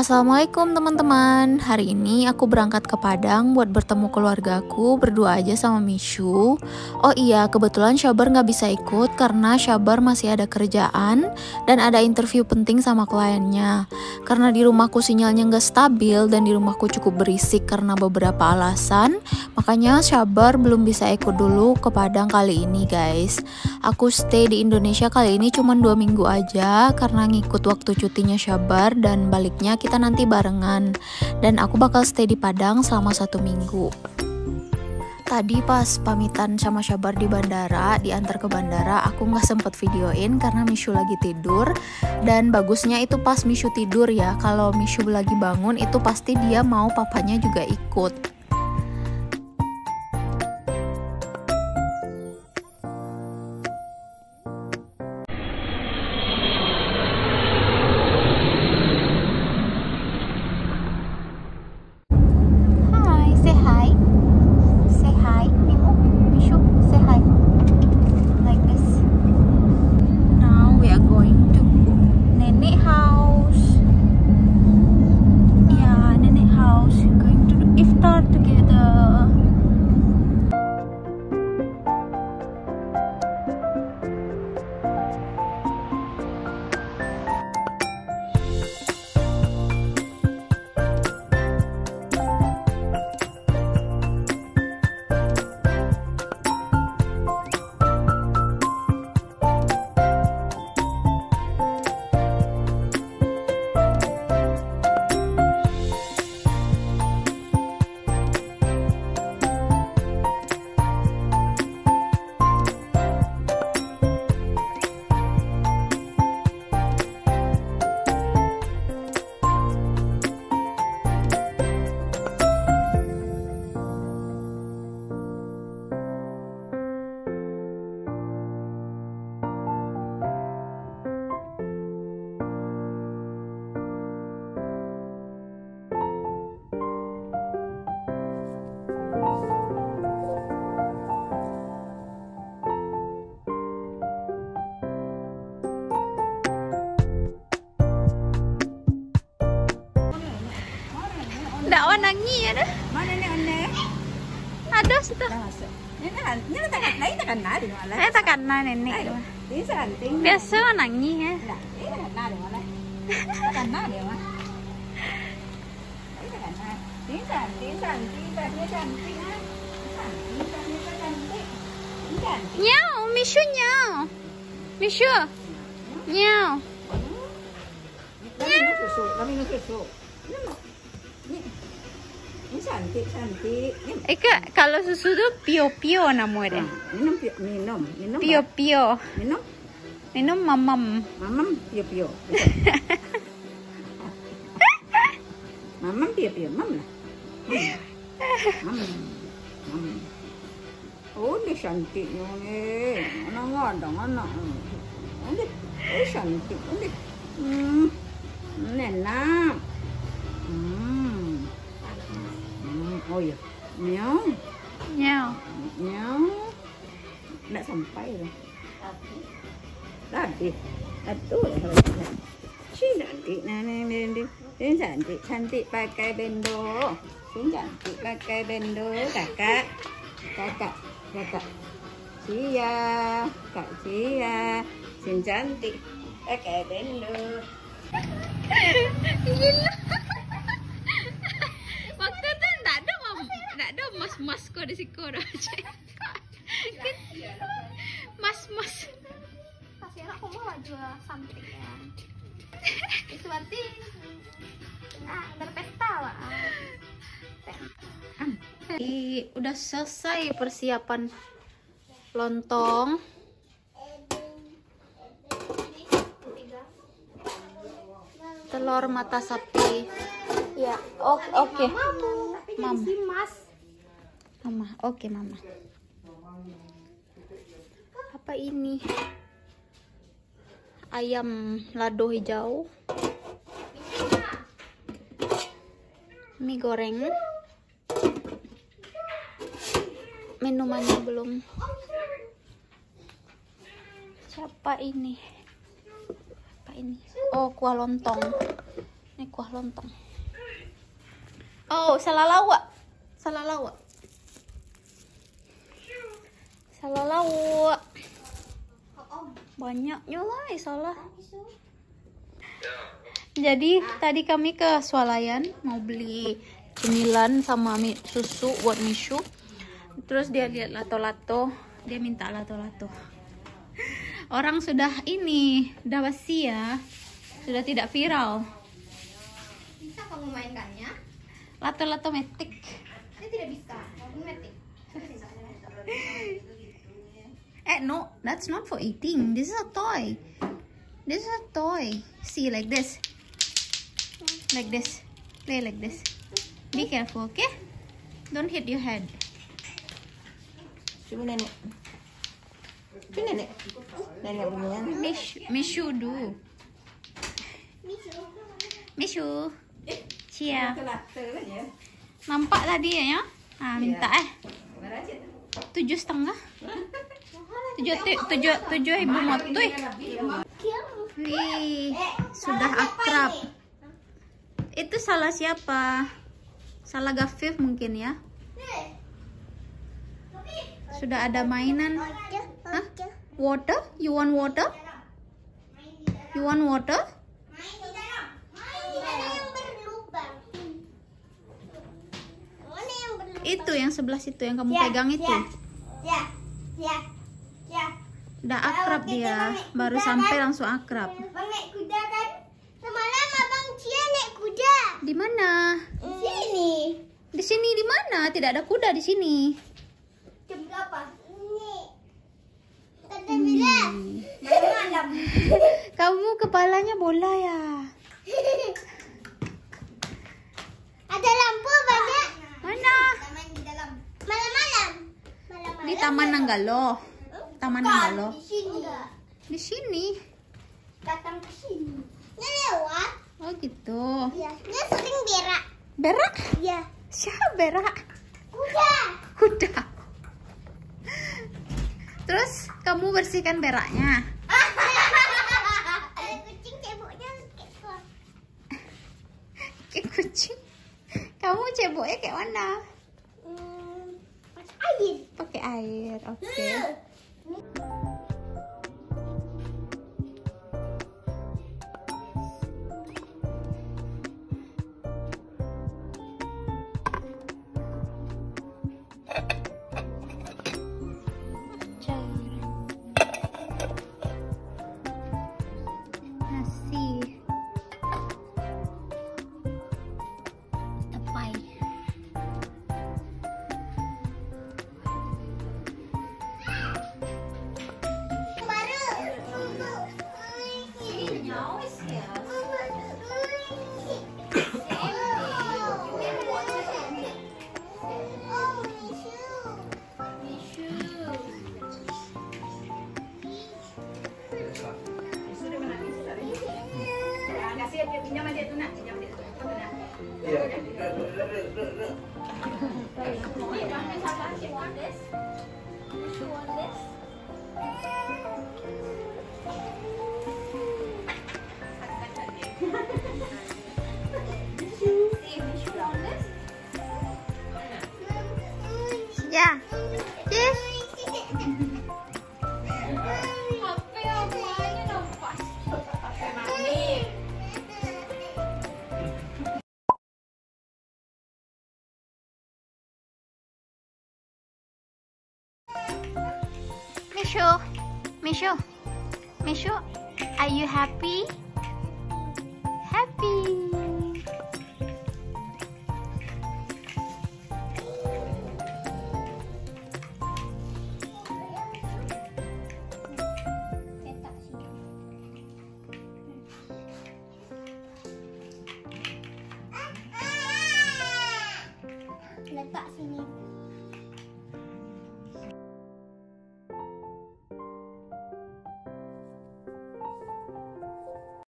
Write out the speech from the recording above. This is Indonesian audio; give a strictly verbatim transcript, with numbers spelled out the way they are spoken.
Assalamualaikum teman-teman. Hari ini aku berangkat ke Padang buat bertemu keluargaku, berdua aja sama Mishu. Oh iya, kebetulan Syabar nggak bisa ikut karena Syabar masih ada kerjaan dan ada interview penting sama kliennya. Karena di rumahku sinyalnya nggak stabil dan di rumahku cukup berisik karena beberapa alasan, makanya Syabar belum bisa ikut dulu ke Padang kali ini guys. Aku stay di Indonesia kali ini cuma dua minggu aja karena ngikut waktu cutinya Syabar dan baliknya kita nanti barengan, dan aku bakal stay di Padang selama satu minggu. Tadi pas pamitan sama Syabar di bandara, diantar ke bandara, aku nggak sempet videoin karena Mishu lagi tidur. Dan bagusnya itu pas Mishu tidur ya, kalau Mishu lagi bangun itu pasti dia mau papanya juga ikut. Nggak wanangi ya dah. Mana ni onne? Ada sudah. Ni nak ni nak tak lain tak kenal di mana. Eh tak kenal nenek. Ini santing. Biasa wanangi ya. Ini tak kenal di mana. Tak kenal di mana. Ini tak kenal. Ini santing santing tadi santing ah. Santing tadi santing. Ini santing. Nyau, Mishu nyau. Mishu. Nyau. Kami nak susu, kami nak susu. Ini cantik, cantik. Eka, kalau susu tuh pio-pio namanya. Minum, minum, minum. Pio-pio. Minum, minum mamam. mamam pio-pio. Mamam pio-pio, mam lah. Mam, mam. Oh, ini cantiknya nih. Anak ngadang, anak. Ini, ini cantik, ini. Hmm, enak. Hmm. Oh ya, nyau, Nyau, nyau, nggak sampai loh. Tadi, aduh, si cantik, nani, nani, si cantik, cantik pakai bendo, si cantik pakai bendo, kakak, kakak, kakak, Cia, kak Cia, si cantik pakai bendo. Gila. Waktu itu enggak ada mam, enggak ada mas-mas kok di situ ada aja. Mas-mas. Pasir aku mau jual something ya. Itu berarti nah berpesta lah. I, udah selesai persiapan lontong. Telur mata sapi. Ya, oke, oke. Mama. Mas. Mama, oke mama. Apa ini? Ayam lado hijau. Mie goreng. Minumannya belum. Siapa ini? Apa ini? Oh, kuah lontong. Ini kuah lontong. Oh, salah lawak. Salah lawak. Salah lawak. Banyaknya lah, salah. Jadi tadi kami ke swalayan mau beli cemilan sama susu buat Mishu. Terus dia lihat lato-lato, dia minta lato-lato. Orang sudah ini, udah basi ya, sudah tidak viral. Bisa kamu mainkannya? Lato-lato metik. Ini tidak bisa, magnetic. Eh no, that's not for eating. This is a toy. This is a toy. See, like this. Like this. Play like this. Be careful, okay? Don't hit your head. Coba nenek. Coba nenek. Nenek punya. Mish, Mishu do. Mishu. Cia. Nampak tadi ya? Ah, minta eh. Tujuh setengah. Tujuh, tu- tujuh, tujuh ibu motoy. Wih, sudah akrab. Itu salah siapa? Salah Gafif mungkin ya. Sudah ada mainan. Hah? Water? You want water? You want water? Itu yang sebelah situ yang kamu pegang itu. Ya, ya, ya. Udah akrab dia. Baru sampai langsung akrab. Bang naik kuda kan? Semalam abang Cia naik kuda. Di mana? Di sini. Di sini di mana? Tidak ada kuda di sini. Jam berapa? Ini. Kata bilang. Malam. Kamu kepalanya bola ya? Ada lampu banyak. Mana? Taman di dalam. Malam-malam. Malam-malam. Di Taman Nanggalo. Taman Nanggalo. Di sini. Di sini. Datang ke sini. Dia lewat. Oh gitu. Ya. Dia sering berak. Berak? Ya. Siapa berak? Kuda. Kuda. Terus kamu bersihkan beraknya. Ada kucing ceboknya kayak apa? Kayak kucing. Kamu ceboknya kayak mana? Hmm, air. Pakai air. Oke. Nasi. Tepai. Ya. Yes. Mishu, Mishu, Mishu, are you happy? Happy. Letak sini.